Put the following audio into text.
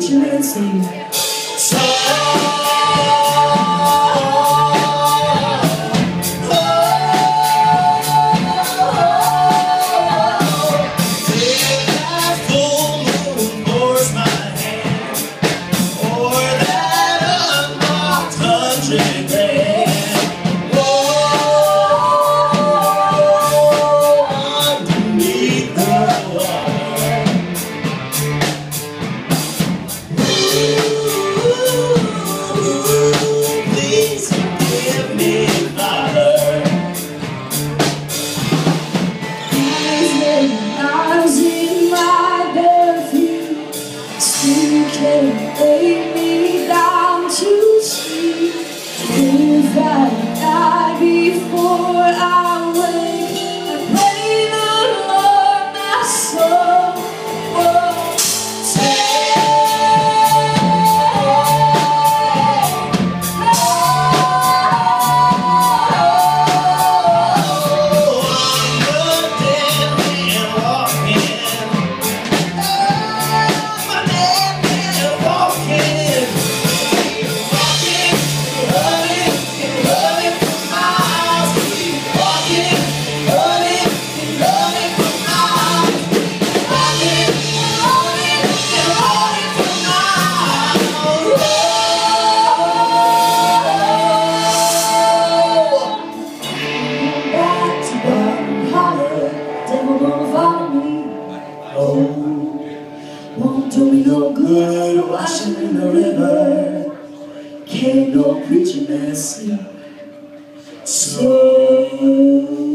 preacher man sing. Lay me down to sleep. If I die before I wake, I pray the Lord my soul will take. Won't do me no good washing in the river. Can't no preacher man sing. So